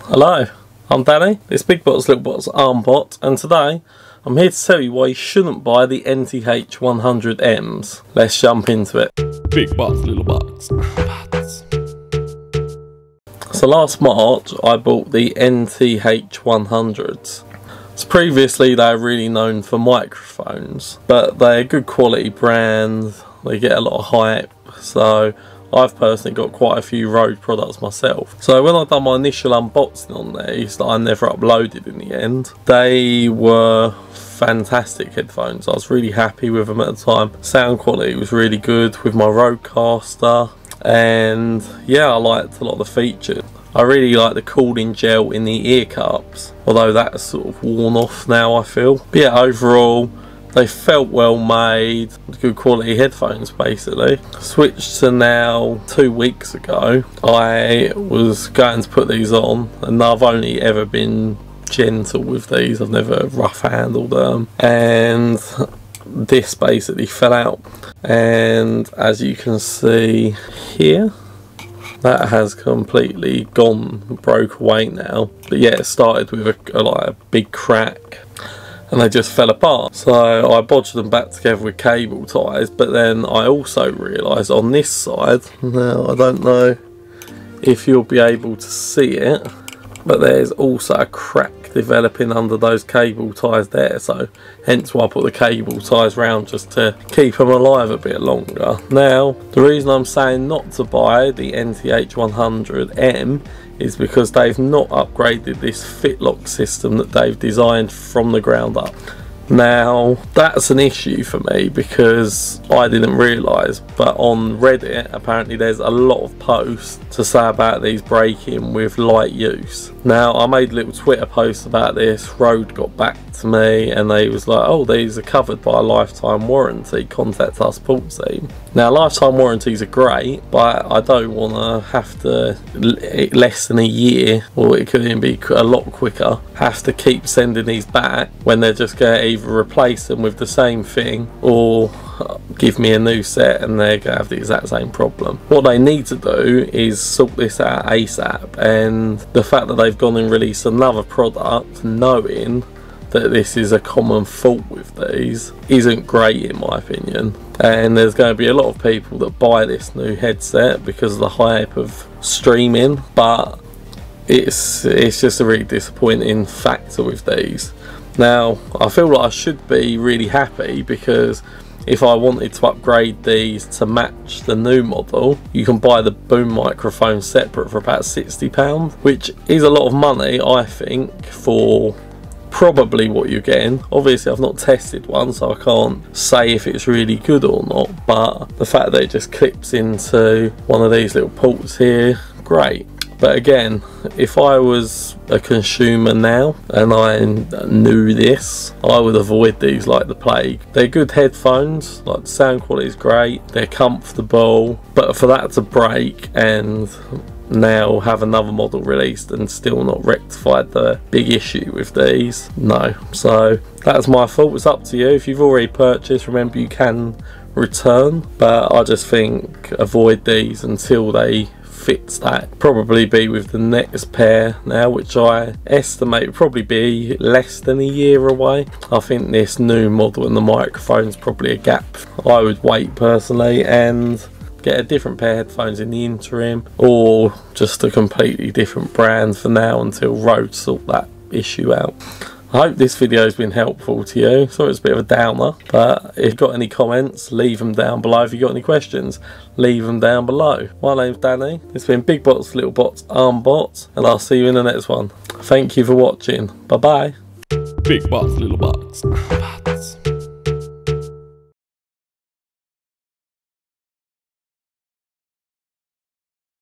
Hello, I'm Danny, it's Big Bots Little Bots Arm Bot, and today I'm here to tell you why you shouldn't buy the NTH100Ms. Let's jump into it. Big Bots Little Bots. So last March I bought the NTH100s. So previously they were really known for microphones, but they're a good quality brand, they get a lot of hype, so I've personally got quite a few RODE products myself. So when I've done my initial unboxing on these that I never uploaded in the end, they were fantastic headphones. I was really happy with them at the time. Sound quality was really good with my Rodecaster, and yeah, I liked a lot of the features. I really like the cooling gel in the ear cups, although that's sort of worn off now, I feel. But yeah, overall they felt well made, good quality headphones basically. Switched to now 2 weeks ago. I was going to put these on and I've only ever been gentle with these, I've never rough handled them, and this basically fell out, and as you can see here, that has completely broke away now. But yeah, it started with a big crack and they just fell apart. So I bodged them back together with cable ties, but then I also realised on this side, now I don't know if you'll be able to see it, but there's also a crack developing under those cable ties there, so hence why I put the cable ties round, just to keep them alive a bit longer. Now the reason I'm saying not to buy the NTH100M is because they've not upgraded this fitlock system that they've designed from the ground up. Now that's an issue for me because I didn't realise, but on Reddit apparently there's a lot of posts to say about these breaking with light use. Now I made a little Twitter post about this, RODE got back to me and they was like, oh, these are covered by a lifetime warranty, contact our support team. Now lifetime warranties are great, but I don't want to have to, less than a year, or it could even be a lot quicker, have to keep sending these back when they're just going to either replace them with the same thing or give me a new set and they're going to have the exact same problem. What they need to do is sort this out ASAP, and the fact that they've gone and released another product knowing that this is a common fault with these isn't great in my opinion. And there's going to be a lot of people that buy this new headset because of the hype of streaming, but it's just a really disappointing factor with these. Now I feel like I should be really happy because if I wanted to upgrade these to match the new model, you can buy the boom microphone separate for about £60, which is a lot of money I think for probably what you're getting. Obviously I've not tested one, so I can't say if it's really good or not, but the fact that it just clips into one of these little ports here, great. But again, if I was a consumer now and I knew this, I would avoid these like the plague. They're good headphones, like the sound quality is great, they're comfortable, but for that to break and now have another model released and still not rectified the big issue with these, no. So that's my fault. It's up to you. If you've already purchased, remember you can return, but I just think avoid these until they fix that. Probably be with the next pair now, which I estimate will probably be less than a year away. I think this new model and the microphone's probably a gap. I would wait personally and get a different pair of headphones in the interim, or just a completely different brand for now until RODE sort that issue out. I hope this video has been helpful to you. Sorry it's a bit of a downer, but if you've got any comments, leave them down below. If you've got any questions, leave them down below. My name's Danny, it's been Big Bots Little Bots Arm Bots, and I'll see you in the next one. Thank you for watching, bye bye. Big Bots Little Bots.